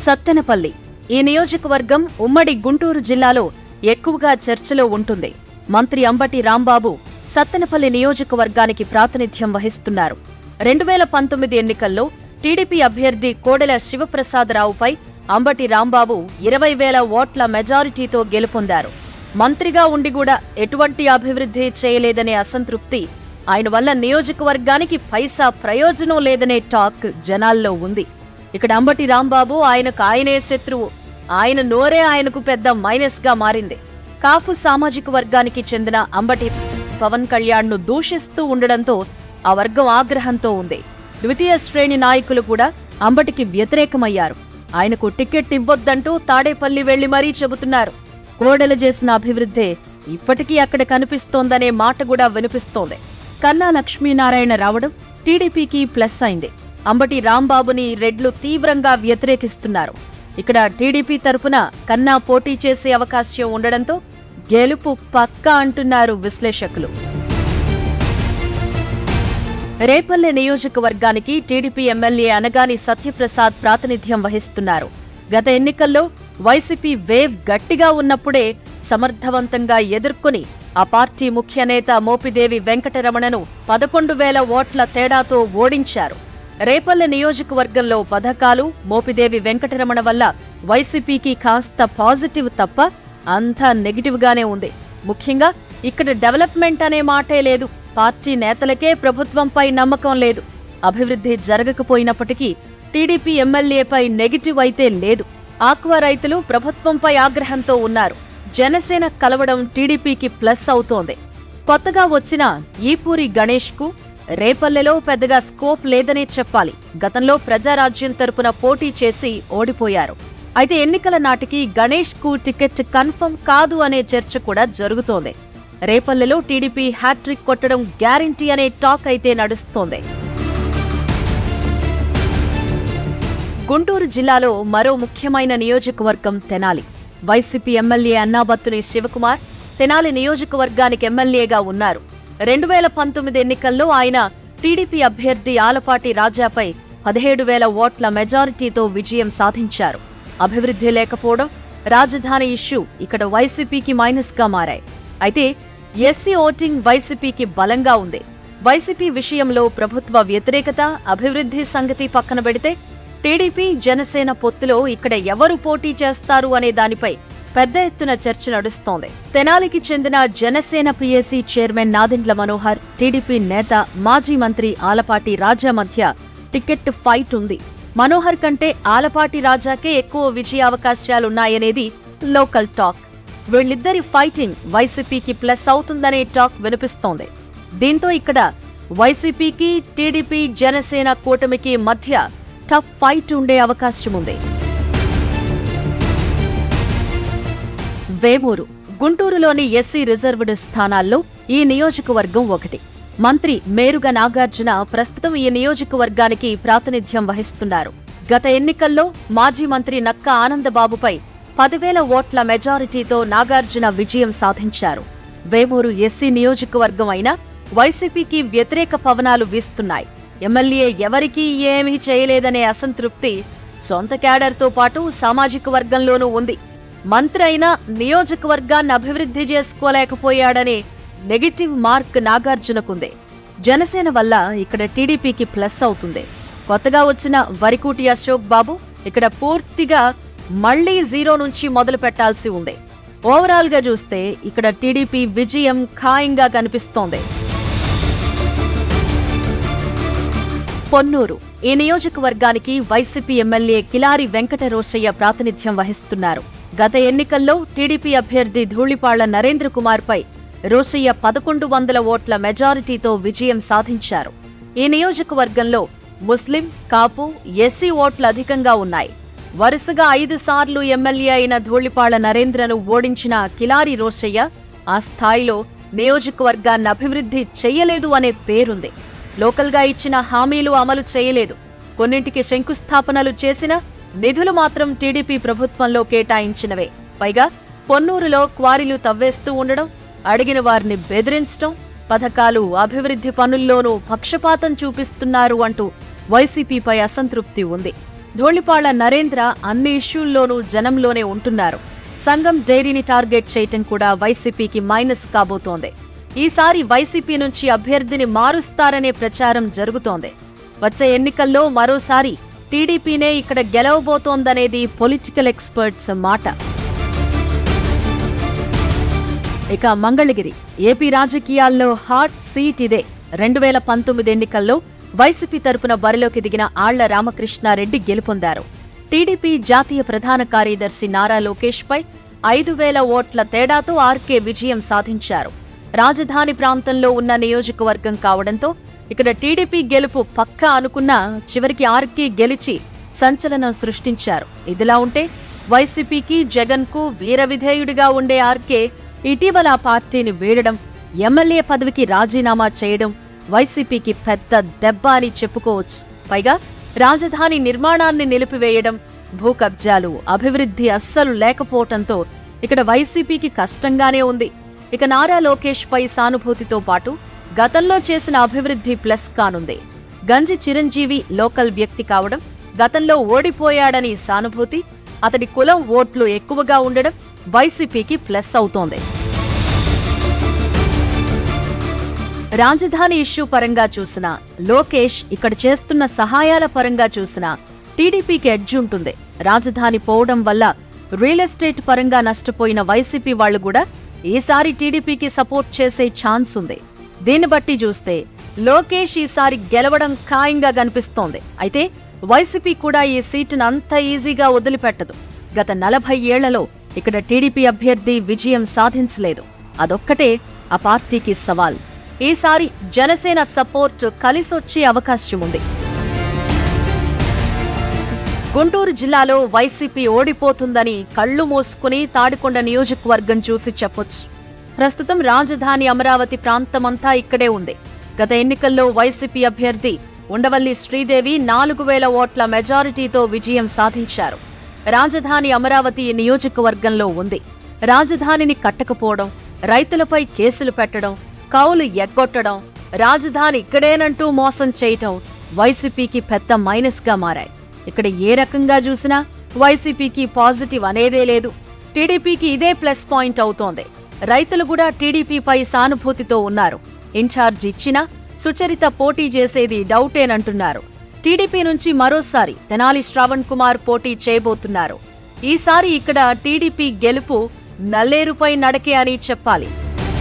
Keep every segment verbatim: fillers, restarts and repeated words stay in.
సత్తెనపల్లి ఈ నియోజకవర్గం ఉమ్మడి గుంటూరు జిల్లాలో ఎక్కువగా చర్చలో ఉంటుంది. మంత్రి అంబటి రాంబాబు సత్తెనపల్లి నియోజకవర్గానికి ప్రాతినిధ్యం వహిస్తున్నారు. రెండు వేల పంతొమ్మిది ఎన్నికల్లో టీడీపీ అభ్యర్థి కోడెల శివప్రసాదరావుపై అంబటి రాంబాబు ఇరవై వేల ఓట్ల మెజారిటీతో గెలుపొందారు. మంత్రిగా ఉండి కూడా ఎటువంటి అభివృద్ధి చేయలేదనే అసంతృప్తి, ఆయన వల్ల నియోజకవర్గానికి పైసా ప్రయోజనం లేదనే టాక్ జనాల్లో ఉంది. ఇక్కడ అంబటి రాంబాబు ఆయనకు ఆయనే శత్రువు. ఆయన నోరే ఆయనకు పెద్ద మైనస్ గా మారింది. కాపు సామాజిక వర్గానికి చెందిన అంబటి పవన్ కళ్యాణ్ ను దూషిస్తూ ఉండడంతో ఆ వర్గం ఆగ్రహంతో ఉంది. ద్వితీయ శ్రేణి నాయకులు కూడా అంబటికి వ్యతిరేకమయ్యారు. ఆయనకు టికెట్ ఇవ్వొద్దంటూ తాడేపల్లి వెళ్లి మరీ చెబుతున్నారు. కోడెల చేసిన అభివృద్ధే ఇప్పటికీ అక్కడ కనిపిస్తోందనే మాట కూడా వినిపిస్తోంది. కన్నా లక్ష్మీనారాయణ రావడం టీడీపీకి ప్లస్ అయింది. అంబటి రాంబాబుని రెడ్లు తీవ్రంగా వ్యతిరేకిస్తున్నారు. ఇక్కడ టీడీపీ తరపున కన్నా పోటీ చేసే అవకాశం ఉండడంతో గెలుపు పక్కా అంటున్నారు విశ్లేషకులు. రేపల్లె నియోజకవర్గానికి టీడీపీ ఎమ్మెల్యే అనగాని సత్యప్రసాద్ ప్రాతినిధ్యం వహిస్తున్నారు. గత ఎన్నికల్లో వైసీపీ వేవ్ గట్టిగా ఉన్నప్పుడే సమర్థవంతంగా ఎదుర్కొని ఆ పార్టీ ముఖ్య నేత మోపిదేవి వెంకటరమణను పదకొండు వేల ఓట్ల తేడాతో ఓడించారు. రేపల్లె నియోజకవర్గంలో పథకాలు మోపిదేవి వెంకటరమణ వల్ల వైసీపీకి కాస్త పాజిటివ్ తప్ప అంతా నెగిటివ్ గానే ఉంది. ముఖ్యంగా ఇక్కడ డెవలప్మెంట్ అనే మాటే లేదు. పార్టీ నేతలకే ప్రభుత్వంపై నమ్మకం లేదు. అభివృద్ధి జరగకపోయినప్పటికీ టీడీపీ ఎమ్మెల్యేపై నెగిటివ్ అయితే లేదు. ఆక్వా రైతులు ప్రభుత్వంపై ఆగ్రహంతో ఉన్నారు. జనసేన కలవడం టీడీపీకి ప్లస్ అవుతోంది. కొత్తగా వచ్చిన ఈపూరి గణేష్ కు రేపల్లెలో పెద్దగా స్కోప్ లేదనే చెప్పాలి. గతంలో ప్రజారాజ్యం తరపున పోటీ చేసి ఓడిపోయారు. అయితే ఎన్నికల నాటికి గణేష్ కు టికెట్ కన్ఫర్మ్ కాదు అనే చర్చ కూడా జరుగుతోంది. రేపల్లెలో టీడీపీ హ్యాట్రిక్ కొట్టడం గ్యారంటీ అనే టాక్ అయితే నడుస్తోంది. గుంటూరు జిల్లాలో మరో ముఖ్యమైన నియోజకవర్గం తెనాలి. వైసీపీ ఎమ్మెల్యే అన్నాబత్తుని శివకుమార్ తెనాలి నియోజకవర్గానికి ఎమ్మెల్యేగా ఉన్నారు. రెండు వేల పంతొమ్మిది ఎన్నికల్లో ఆయన టీడీపీ అభ్యర్థి ఆలపాటి రాజాపై పదిహేడు వేల ఓట్ల మెజారిటీతో విజయం సాధించారు. అభివృద్ధి లేకపోవడం, రాజధాని ఇష్యూ ఇక్కడ వైసీపీకి మైనస్ గా మారాయి. అయితే ఎస్సీ ఓటింగ్ వైసీపీకి బలంగా ఉంది. వైసీపీ విషయంలో ప్రభుత్వ వ్యతిరేకత, అభివృద్ధి సంగతి పక్కన పెడితే టీడీపీ జనసేన పొత్తులో ఇక్కడ ఎవరు పోటీ చేస్తారు అనే దానిపై పెద్ద ఎత్తున చర్చ నడుస్తోంది. తెనాలికి చెందిన Janasena PAC chairman Nadendla Manohar, TDP నేత మాజీ మంత్రి ఆలపాటి రాజా మధ్య టికెట్ ఫైట్ ఉంది. మనోహర్ కంటే ఆలపాటి రాజాకే ఎక్కువ విజయావకాశాలున్నాయనేది లోకల్ టాక్. వీళ్ళిద్దరి ఫైటింగ్ వైసీపీకి ప్లస్ అవుతుందనే టాక్ వినిపిస్తోంది. దీంతో ఇక్కడ వైసీపీకి, టీడీపీ, జనసేన కూటమికి మధ్య టఫ్ ఫైట్ ఉండే అవకాశం ఉంది. వేమూరు గుంటూరులోని ఎస్సీ రిజర్వ్డ్ స్థానాల్లో ఈ నియోజకవర్గం ఒకటి. మంత్రి మేరుగ నాగార్జున ప్రస్తుతం ఈ నియోజకవర్గానికి ప్రాతినిధ్యం వహిస్తున్నారు. గత ఎన్నికల్లో మాజీ మంత్రి నక్క ఆనందబాబుపై పదివేల ఓట్ల మెజారిటీతో నాగార్జున విజయం సాధించారు. వేమూరు ఎస్సీ నియోజకవర్గం అయినా వైసీపీకి వ్యతిరేక పవనాలు వీస్తున్నాయి. ఎమ్మెల్యే ఎవరికీ ఏమీ చేయలేదనే అసంతృప్తి సొంత క్యాడర్తో పాటు సామాజిక వర్గంలోనూ ఉంది. మంత్రి అయినా నియోజకవర్గాన్ని అభివృద్ధి చేసుకోలేకపోయాడనే నెగిటివ్ మార్క్ నాగార్జునకుంది. జనసేన వల్ల ఇక్కడ టీడీపీకి ప్లస్ అవుతుంది. కొత్తగా వచ్చిన వరికూటి అశోక్ బాబు ఇక్కడ పూర్తిగా మళ్లీ జీరో నుంచి మొదలు పెట్టాల్సి ఉంది. ఓవరాల్ గా చూస్తే ఇక్కడ టీడీపీ విజయం ఖాయంగా కనిపిస్తోంది. పొన్నూరు ఈ నియోజకవర్గానికి వైసీపీ ఎమ్మెల్యే కిలారి వెంకట రోశయ్య ప్రాతినిధ్యం వహిస్తున్నారు. గత ఎన్నికల్లో టీడీపీ అభ్యర్థి ధూళిపాళ్ల నరేంద్ర కుమార్ పై రోశయ్య పదకొండు వందల ఓట్ల మెజారిటీతో విజయం సాధించారు. ఈ నియోజకవర్గంలో ముస్లిం, కాపు, ఎస్సీ ఓట్లు అధికంగా ఉన్నాయి. వరుసగా ఐదు సార్లు ఎమ్మెల్యే అయిన ధూళిపాళ్ల నరేంద్రను ఓడించిన కిలారి రోశయ్య ఆ స్థాయిలో నియోజకవర్గాన్ని అభివృద్ధి చెయ్యలేదు అనే పేరుంది. లోకల్గా ఇచ్చిన హామీలు అమలు చేయలేదు. కొన్నింటికి శంకుస్థాపనలు చేసిన నిధులు మాత్రం టీడీపీ ప్రభుత్వంలో కేటాయించినవే. పైగా పొన్నూరులో క్వారీలు తవ్వేస్తూ ఉండడం, అడిగిన వారిని బెదిరించడం, పథకాలు, అభివృద్ధి పనుల్లోనూ పక్షపాతం చూపిస్తున్నారు అంటూ వైసీపీపై అసంతృప్తి ఉంది. ధూళిపాళ్ల నరేంద్ర అన్ని ఇష్యూల్లోనూ జనంలోనే ఉంటున్నారు. సంగం డైరీని టార్గెట్ చేయటం కూడా వైసీపీకి మైనస్ కాబోతోంది. ఈసారి వైసీపీ నుంచి అభ్యర్థిని మారుస్తారనే ప్రచారం జరుగుతోంది. వచ్చే ఎన్నికల్లో మరోసారి టీడీపీనే ఇక్కడ గెలవబోతోందనేది పొలిటికల్ ఎక్స్పర్ట్స్ మాట. ఇక మంగళగిరి ఏపీ రాజకీయాల్లో హాట్ సీట్ ఇదే. రెండు వేల పంతొమ్మిది ఎన్నికల్లో వైసీపీ తరపున బరిలోకి దిగిన ఆళ్ల రామకృష్ణారెడ్డి గెలుపొందారు. టీడీపీ జాతీయ ప్రధాన కార్యదర్శి నారా లోకేష్ పై ఐదు వేల ఓట్ల తేడాతో ఆర్కే విజయం సాధించారు. రాజధాని ప్రాంతంలో ఉన్న నియోజకవర్గం కావడంతో ఇక్కడ టీడీపీ గెలుపు పక్కా అనుకున్నా చివరికి ఆర్కే గెలిచి సంచలనం సృష్టించారు. ఇదిలా ఉంటే వైసీపీకి జగన్ కు వీరవిధేయుడిగా ఉండే ఆర్కే ఇటీవల పార్టీని వీడడం, ఎమ్మెల్యే పదవికి రాజీనామా చేయడం వైసీపీకి పెద్ద దెబ్బ అని చెప్పుకోవచ్చు. పైగా రాజధాని నిర్మాణాన్ని నిలిపివేయడం, భూ కబ్జాలు, అభివృద్ధి అస్సలు లేకపోవటంతో ఇక్కడ వైసీపీకి కష్టంగానే ఉంది. ఇక నారా లోకేష్ పై సానుభూతితో పాటు గతంలో చేసిన అభివృద్ధి ప్లస్ కానుంది. గంజి చిరంజీవి లోకల్ వ్యక్తి కావడం, గతంలో ఓడిపోయాడని సానుభూతి, అతడి కులం ఓట్లు ఎక్కువగా ఉండడం వైసీపీకి ప్లస్ అవుతోంది. రాజధాని ఇష్యూ పరంగా చూసినా, లోకేష్ ఇక్కడ చేస్తున్న సహాయాల పరంగా చూసినా టీడీపీకి ఎడ్జ్ ఉంటుంది. రాజధాని పోవడం వల్ల రియల్ ఎస్టేట్ పరంగా నష్టపోయిన వైసీపీ వాళ్లు కూడా ఈసారి టీడీపీకి సపోర్ట్ చేసే ఛాన్స్ ఉంది. దీన్ని బట్టి చూస్తే లోకేష్ ఈసారి గెలవడం ఖాయంగా కనిపిస్తోంది. అయితే వైసీపీ కూడా ఈ సీటును అంత ఈజీగా వదిలిపెట్టదు. గత నలభై ఏళ్లలో ఇక్కడ టీడీపీ అభ్యర్థి విజయం సాధించలేదు. అదొక్కటే ఆ పార్టీకి సవాల్. ఈసారి జనసేన సపోర్ట్ కలిసొచ్చే అవకాశం ఉంది. గుంటూరు జిల్లాలో వైసీపీ ఓడిపోతుందని కళ్లు మూసుకుని తాడికొండ నియోజకవర్గం చూసి చెప్పొచ్చు. ప్రస్తుతం రాజధాని అమరావతి ప్రాంతమంతా ఇక్కడే ఉంది. గత ఎన్నికల్లో వైసీపీ అభ్యర్థి ఉండవల్లి శ్రీదేవి నాలుగు వేల ఓట్ల మెజారిటీతో విజయం సాధించారు. రాజధాని అమరావతి నియోజకవర్గంలో ఉంది. రాజధానిని కట్టకపోవడం, రైతులపై కేసులు పెట్టడం, కౌలు ఎగ్గొట్టడం, రాజధాని ఇక్కడేనంటూ మోసం చేయటం వైసీపీకి పెద్ద మైనస్ గా మారాయి. ఇక్కడ ఏ రకంగా చూసినా వైసీపీకి పాజిటివ్ అనేదే లేదు. టీడీపీకి ఇదే ప్లస్ పాయింట్ అవుతోంది. రైతులు కూడా టీడీపీపై సానుభూతితో ఉన్నారు. ఇన్ఛార్జ్ ఇచ్చినా సుచరిత పోటీ చేసేది డౌటేనంటున్నారు. టీడీపీ నుంచి మరోసారి తెనాలి శ్రావణ్ కుమార్ పోటీ చేయబోతున్నారు. ఈసారి ఇక్కడ టీడీపీ గెలుపు నల్లేరుపై నడకే అని చెప్పాలి.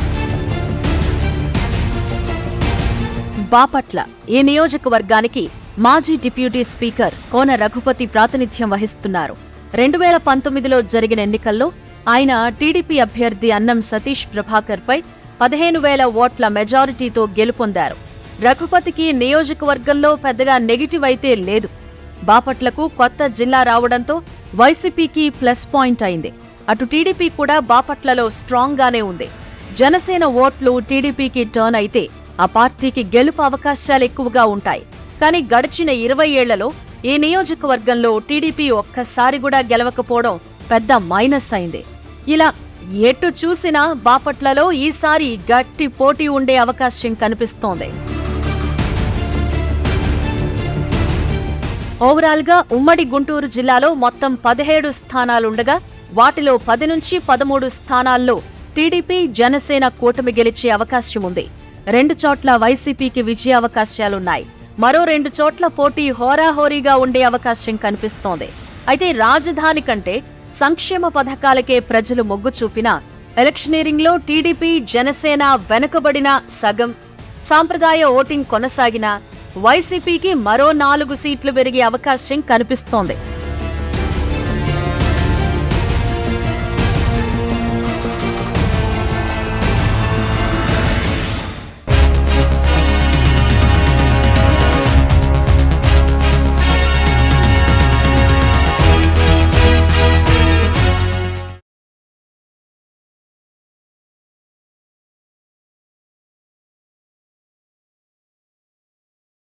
బాపట్ల ఈ నియోజకవర్గానికి మాజీ డిప్యూటీ స్పీకర్ కోన రఘుపతి ప్రాతినిధ్యం వహిస్తున్నారు. రెండు వేల పంతొమ్మిదిలో జరిగిన ఎన్నికల్లో ఆయన టీడీపీ అభ్యర్థి అన్నం సతీష్ ప్రభాకర్ పై పదిహేను వేల ఓట్ల మెజారిటీతో గెలుపొందారు. రఘుపతికి నియోజకవర్గంలో పెద్దగా నెగిటివ్ అయితే లేదు. బాపట్లకు కొత్త జిల్లా రావడంతో వైసీపీకి ప్లస్ పాయింట్ అయింది. అటు టీడీపీ కూడా బాపట్లలో స్ట్రాంగ్ గానే ఉంది. జనసేన ఓట్లు టీడీపీకి టర్న్ అయితే ఆ పార్టీకి గెలుపు అవకాశాలు ఎక్కువగా ఉంటాయి. కానీ గడిచిన ఇరవై ఏళ్లలో ఈ నియోజకవర్గంలో టీడీపీ ఒక్కసారి కూడా గెలవకపోవడం పెద్ద మైనస్ అయింది. ఇలా ఎటు చూసినా బాపట్లలో ఈసారి గట్టి పోటీ ఉండే అవకాశం కనిపిస్తోంది. ఓవరాల్ గా ఉమ్మడి గుంటూరు జిల్లాలో మొత్తం పదిహేడు స్థానాలుండగా వాటిలో పది నుంచి పదమూడు స్థానాల్లో టీడీపీ జనసేన కూటమి గెలిచే అవకాశం ఉంది. రెండు చోట్ల వైసీపీకి విజయావకాశాలున్నాయి. మరో రెండు చోట్ల పోటీ హోరాహోరీగా ఉండే అవకాశం కనిపిస్తోంది. అయితే రాజధాని కంటే సంక్షేమ పథకాలకే ప్రజలు మొగ్గు చూపినా ఎలక్షనీరింగ్ లో టీడీపీ జనసేన వెనుకబడిన సగం, సాంప్రదాయ ఓటింగ్ కొనసాగినా వైసీపీకి మరో నాలుగు సీట్లు పెరిగే అవకాశం కనిపిస్తోంది.